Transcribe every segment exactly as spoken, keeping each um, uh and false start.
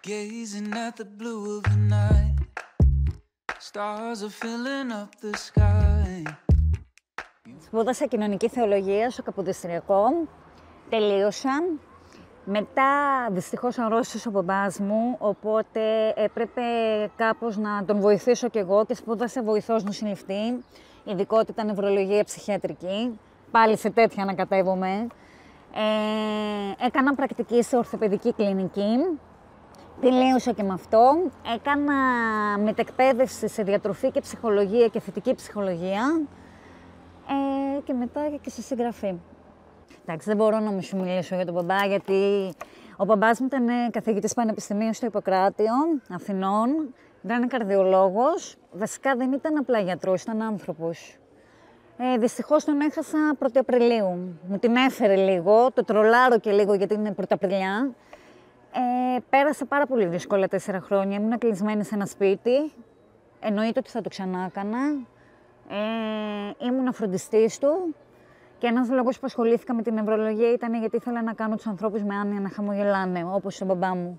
Gazing at the blue of the night. Stars are filling up the sky. Σπούδασα κοινωνική θεολογία στο Καποδιστριακό. Τελείωσα. Μετά δυστυχώς αρρώστησε ο μπαμπάς μου, οπότε έπρεπε κάπως να τον βοηθήσω κι εγώ και σπούδασα βοηθός νοσηλευτή, ειδικότητα νευρολογία ψυχιατρική, πάλι σε τέτοια ανακατεύομαι. Ε, έκανα πρακτική σε ορθοπαιδική κλινική, τελείωσα και με αυτό. Έκανα μετεκπαίδευση σε διατροφή και ψυχολογία και θετική ψυχολογία ε, και μετά και σε συγγραφή. Εντάξει, δεν μπορώ να μου σου μιλήσω για τον μπαμπά, γιατί ο μπαμπάς μου ήταν καθηγητής πανεπιστημίου στο Ιπποκράτιο Αθηνών, ήταν καρδιολόγος, βασικά δεν ήταν απλά γιατρός, ήταν άνθρωπος. Ε, δυστυχώς τον έχασα πρώτη Απριλίου. Μου την έφερε λίγο, το τρολάρω και λίγο γιατί είναι πρωταπριλιά. Ε, πέρασα πάρα πολύ δύσκολα τέσσερα χρόνια, ήμουν κλεισμένη σε ένα σπίτι, εννοείται ότι θα το ξανά έκανα. Ε, ήμουν φροντιστής του. Και ένας λόγος που ασχολήθηκα με την νευρολογία ήταν γιατί ήθελα να κάνω τους ανθρώπους με άνοια να χαμογελάνε, όπως τον μπαμπά μου.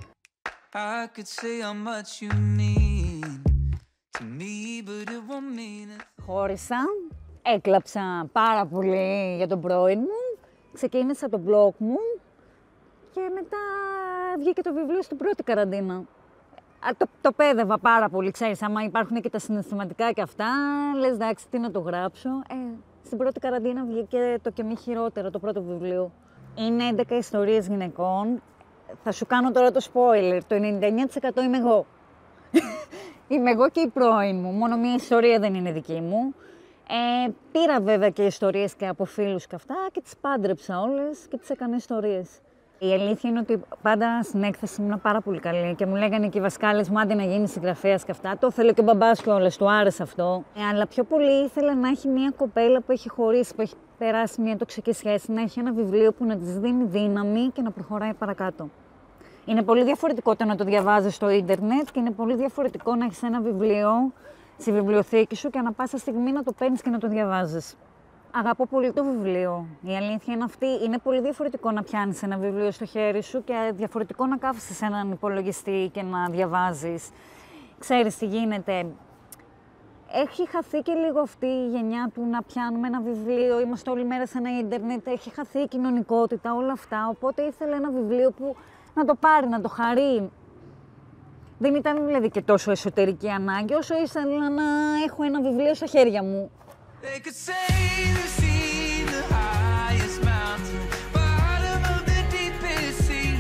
Χώρισα, έκλαψα πάρα πολύ για τον πρώην μου, ξεκίνησα το blog μου και μετά βγήκε το βιβλίο στην πρώτη καραντίνα. Το, το πέδευα πάρα πολύ, ξέρεις, άμα υπάρχουν και τα συναισθηματικά και αυτά, λες εντάξει, τι να το γράψω. Ε, Στην πρώτη καραντίνα βγήκε το «Και μη χειρότερο», το πρώτο βιβλίο. Είναι έντεκα ιστορίες γυναικών. Θα σου κάνω τώρα το spoiler. Το ενενήντα εννέα τοις εκατό είμαι εγώ. Είμαι εγώ και η πρώην μου. Μόνο μία ιστορία δεν είναι δική μου. Ε, πήρα βέβαια και ιστορίες και από φίλους και αυτά και τις πάντρεψα όλες και τις έκανα ιστορίες. Η αλήθεια είναι ότι πάντα στην έκθεση ήμουν πάρα πολύ καλή και μου λέγανε και οι δασκάλες μου άντε να γίνει συγγραφέας και αυτά. Το ήθελε και ο μπαμπάς κιόλας, του άρεσε αυτό. Ε, αλλά πιο πολύ ήθελα να έχει μια κοπέλα που έχει χωρίσει, που έχει περάσει μια τοξική σχέση, να έχει ένα βιβλίο που να της δίνει δύναμη και να προχωράει παρακάτω. Είναι πολύ διαφορετικό το να το διαβάζεις στο ίντερνετ και είναι πολύ διαφορετικό να έχεις ένα βιβλίο στη βιβλιοθήκη σου και ανά πάσα στιγμή να το παίρνεις και να το διαβάζεις. Αγαπώ πολύ το βιβλίο. Η αλήθεια είναι αυτή. Είναι πολύ διαφορετικό να πιάνεις ένα βιβλίο στο χέρι σου και διαφορετικό να κάθεσαι σε έναν υπολογιστή και να διαβάζεις. Ξέρεις τι γίνεται. Έχει χαθεί και λίγο αυτή η γενιά του να πιάνουμε ένα βιβλίο. Είμαστε όλη μέρα σε ένα ίντερνετ. Έχει χαθεί η κοινωνικότητα, όλα αυτά. Οπότε ήθελα ένα βιβλίο που να το πάρει, να το χαρεί. Δεν ήταν δηλαδή και τόσο εσωτερική ανάγκη, όσο ήθελα να έχω ένα βιβλίο στα χέρια μου. They could say they've seen the highest mountain, bottom of the deepest sea,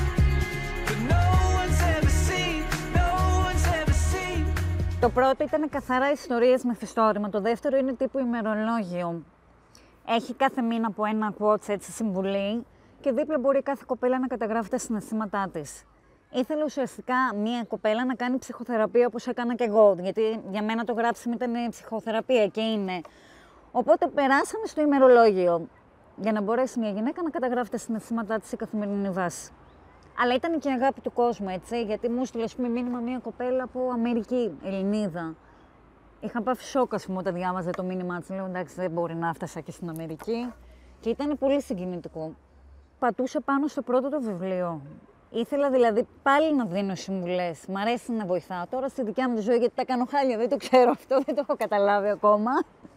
but no one's ever seen, no one's ever seen. Το πρώτο ήταν καθαρά ιστορίες με μυθιστόρημα, το δεύτερο είναι τύπου ημερολόγιο. Έχει κάθε μήνα από ένα quotes, έτσι, συμβουλή και δίπλα μπορεί κάθε κοπέλα να καταγράφει τα συναισθήματά της. Ήθελα ουσιαστικά μία κοπέλα να κάνει ψυχοθεραπεία όπως έκανα και εγώ, γιατί για μένα το γράψιμο ήταν ψυχοθεραπεία και είναι. Οπότε περάσαμε στο ημερολόγιο, για να μπορέσει μια γυναίκα να καταγράφει τα συναισθήματά της σε καθημερινή βάση. Αλλά ήταν και η αγάπη του κόσμου, έτσι, γιατί μου έστειλε, ας πούμε, μήνυμα μία κοπέλα από Αμερική, Ελληνίδα. Είχα πάθει σοκ, ας πούμε, όταν διάβαζε το μήνυμά της. Λέω, εντάξει, δεν μπορεί να έφτασα και στην Αμερική. Και ήταν πολύ συγκινητικό. Πατούσε πάνω στο πρώτο το βιβλίο. Ήθελα δηλαδή πάλι να δίνω συμβουλές. Μ' αρέσει να βοηθάω. Τώρα στη δικιά μου τη ζωή, γιατί τα κάνω χάλια, δεν το ξέρω αυτό, δεν το έχω καταλάβει ακόμα.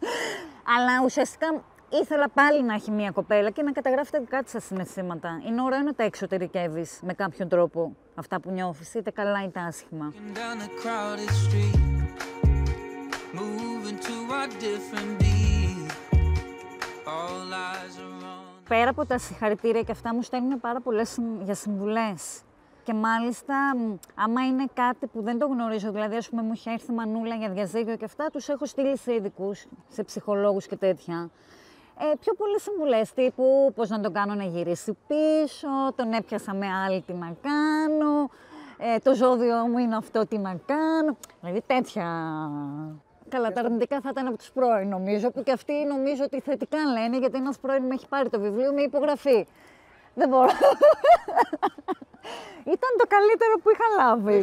Αλλά ουσιαστικά ήθελα πάλι να έχει μία κοπέλα και να καταγράφει τα δικά της τα συναισθήματα. Είναι ωραίο να τα εξωτερικεύεις με κάποιον τρόπο αυτά που νιώθεις, είτε καλά είτε άσχημα. Πέρα από τα συγχαρητήρια και αυτά μου στέλνουν πάρα πολλές για συμβουλές. Και μάλιστα, άμα είναι κάτι που δεν το γνωρίζω, δηλαδή ας πούμε μου είχε έρθει μανούλα για διαζύγιο και αυτά, τους έχω στείλει σε ειδικούς, σε ψυχολόγους και τέτοια. Ε, πιο πολλές συμβουλές τύπου πώς να τον κάνω να γυρίσει πίσω, τον έπιασα με άλλη τι να κάνω, ε, το ζώδιο μου είναι αυτό τι να κάνω, δηλαδή τέτοια. Καλά, τα αρνητικά θα ήταν από τους πρώην, νομίζω, που και αυτοί νομίζω ότι θετικά λένε, γιατί ένας πρώην με έχει πάρει το βιβλίο με υπογραφή. Δεν μπορώ. Ήταν το καλύτερο που είχα λάβει.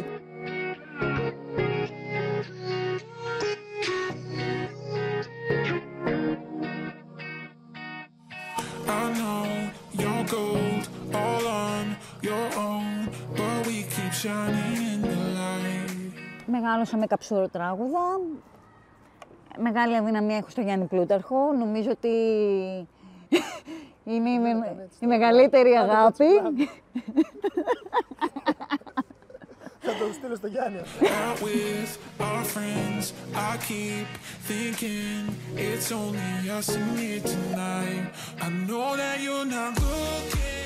I know you're gold, all on your own, but we keep shining in the light. Μεγάλωσα με καψουροτράγουδα. Μεγάλη αδυναμία έχω στο Γιάννη Πλούταρχο. Νομίζω ότι είναι η, με... η μεγαλύτερη αγάπη. Θα το στείλω στο Γιάννη. Out with our friends, I keep thinking it's only us in here tonight. I know that you're not looking.